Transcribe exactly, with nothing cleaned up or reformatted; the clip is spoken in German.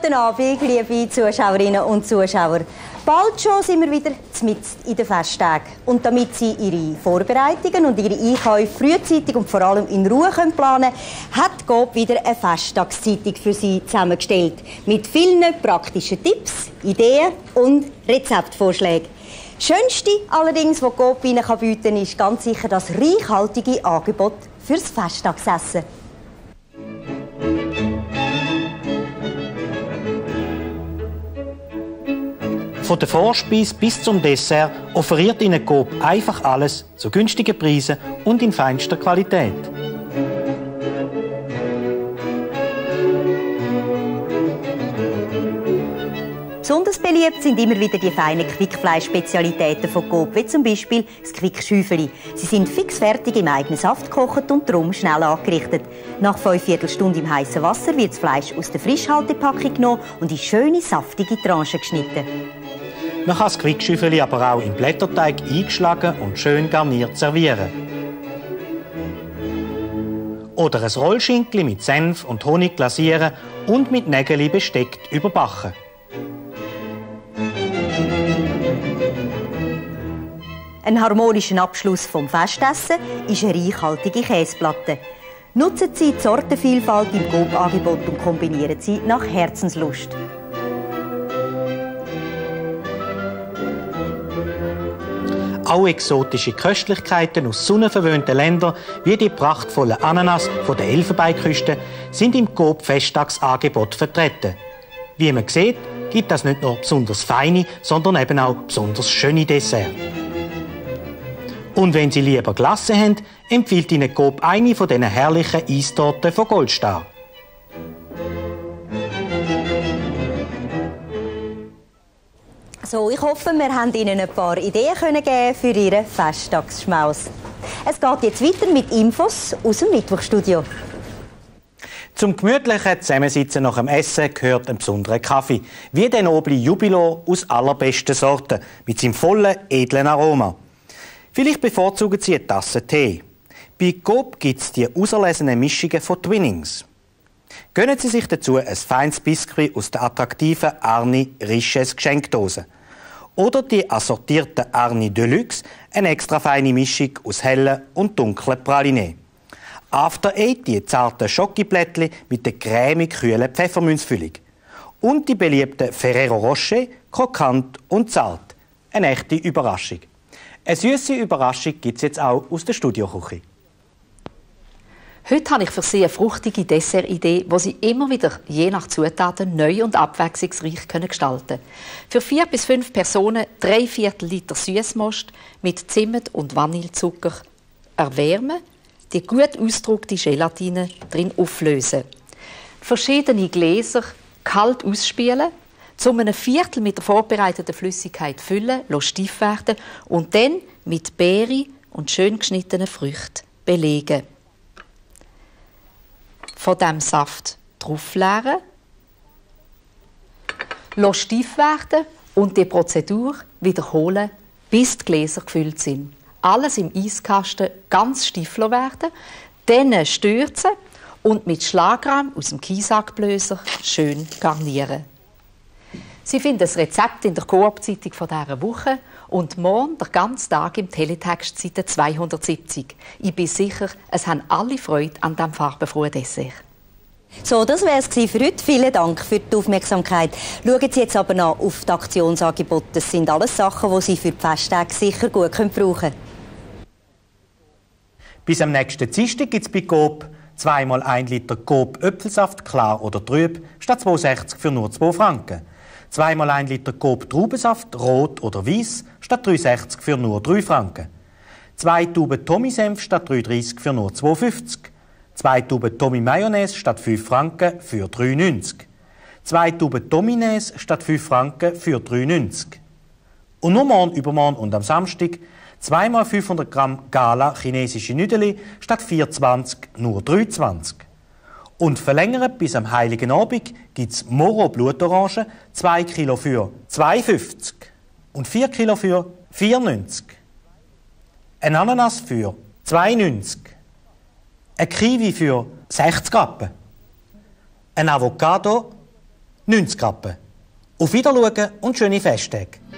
Guten Abend, liebe Zuschauerinnen und Zuschauer. Bald schon sind wir wieder mitten in den Festtagen. Und damit Sie Ihre Vorbereitungen und Ihre Einkäufe frühzeitig und vor allem in Ruhe planen können, hat Coop wieder eine Festtagszeitung für Sie zusammengestellt. Mit vielen praktischen Tipps, Ideen und Rezeptvorschlägen. Das Schönste allerdings, was Coop Ihnen bieten kann, ist ganz sicher das reichhaltige Angebot fürs Festtagsessen. Von der Vorspeise bis zum Dessert offeriert Ihnen Coop einfach alles zu günstigen Preisen und in feinster Qualität. Besonders beliebt sind immer wieder die feinen Quickfleisch-Spezialitäten von Coop, wie zum Beispiel das Quick-Schäufeli. Sie sind fixfertig im eigenen Saft gekocht und darum schnell angerichtet. Nach fünf Viertelstunden im heißen Wasser wird das Fleisch aus der Frischhaltepackung genommen und in schöne, saftige Tranchen geschnitten. Man kann das Quick-Schäufeli aber auch im Blätterteig eingeschlagen und schön garniert servieren. Oder ein Rollschinkli mit Senf und Honig glasieren und mit Nägeli besteckt überbacken. Ein harmonischer Abschluss vom Festessen ist eine reichhaltige Käseplatte. Nutzen Sie die Sortenvielfalt im Coop-Angebot und kombinieren Sie nach Herzenslust. Auch exotische Köstlichkeiten aus sonnenverwöhnten Ländern, wie die prachtvollen Ananas von der Elfenbeinküste, sind im Coop-Festtagsangebot vertreten. Wie man sieht, gibt es nicht nur besonders feine, sondern eben auch besonders schöne Desserts. Und wenn Sie lieber Glasse haben, empfiehlt Ihnen Coop eine von diesen herrlichen Eistorten von Goldstar. So, ich hoffe, wir haben Ihnen ein paar Ideen können geben für Ihren Festtagsschmaus. Es geht jetzt weiter mit Infos aus dem Mittwochstudio. Zum gemütlichen Zusammensitzen nach dem Essen gehört ein besonderer Kaffee, wie der noble Jubilo aus allerbesten Sorten, mit seinem vollen, edlen Aroma. Vielleicht bevorzugen Sie eine Tasse Tee. Bei Coop gibt es die auserlesenen Mischungen von Twinings. Gönnen Sie sich dazu ein feines Biskuit aus der attraktiven Arni Riches Geschenkdose. Oder die assortierten Arni Deluxe, eine extra feine Mischung aus hellen und dunklen Pralinee. After Eight die zarten Schokiplättchen mit der cremig kühlen Pfefferminzfüllung. Und die beliebten Ferrero Rocher, krokant und zart. Eine echte Überraschung. Eine süße Überraschung gibt es jetzt auch aus der Studioküche. Heute habe ich für Sie eine fruchtige Dessertidee, die Sie immer wieder je nach Zutaten neu und abwechslungsreich gestalten können. Für vier bis fünf Personen drei Viertel Liter Süßmost mit Zimt und Vanillezucker erwärmen, die gut ausgedruckte Gelatine drin auflösen. Verschiedene Gläser kalt ausspülen, zu einem Viertel mit der vorbereiteten Flüssigkeit füllen, stief werden und dann mit Beere und schön geschnittenen Früchten belegen. Von diesem Saft draufleeren, stief werden und die Prozedur wiederholen, bis die Gläser gefüllt sind. Alles im Eiskasten ganz steif werden, dann stürzen und mit Schlagrahm aus dem Kiesackblöser schön garnieren. Sie finden das Rezept in der Coop-Zeitung von dieser Woche und morgen den ganzen Tag im Teletext Seite zweihundertsiebzig. Ich bin sicher, es haben alle Freude an diesem farbenfrohen Dessert. So, das wäre es für heute. Vielen Dank für die Aufmerksamkeit. Schauen Sie jetzt aber noch auf die Aktionsangebote. Das sind alles Sachen, die Sie für die Festtage sicher gut brauchen können. Bis am nächsten Dienstag gibt es bei Coop zweimal ein Liter Coop Äpfelsaft, klar oder trüb, statt zwei sechzig für nur zwei Franken. Zweimal ein Liter Coop Traubensaft, rot oder weiß, statt drei sechzig für nur drei Franken. Zwei Tuben Tommy-Senf statt drei dreißig für nur zwei fünfzig. Zwei Tuben Tommy-Mayonnaise statt fünf Franken für drei neunzig. Zwei Tuben Tominäs statt fünf Franken für drei neunzig. Und nur morgen, übermorgen und am Samstag zweimal fünfhundert Gramm Gala chinesische Nüdeli statt vier zwanzig nur drei zwanzig. Und verlängert bis am Heiligen Abend gibt es Moro Blutorange, zwei Kilo für zwei fünfzig und vier Kilo für vier neunzig. Ein Ananas für zwei neunzig. Ein Kiwi für sechzig Rappen. Ein Avocado neunzig Rappen. Auf Wiedersehen und schöne Festtage.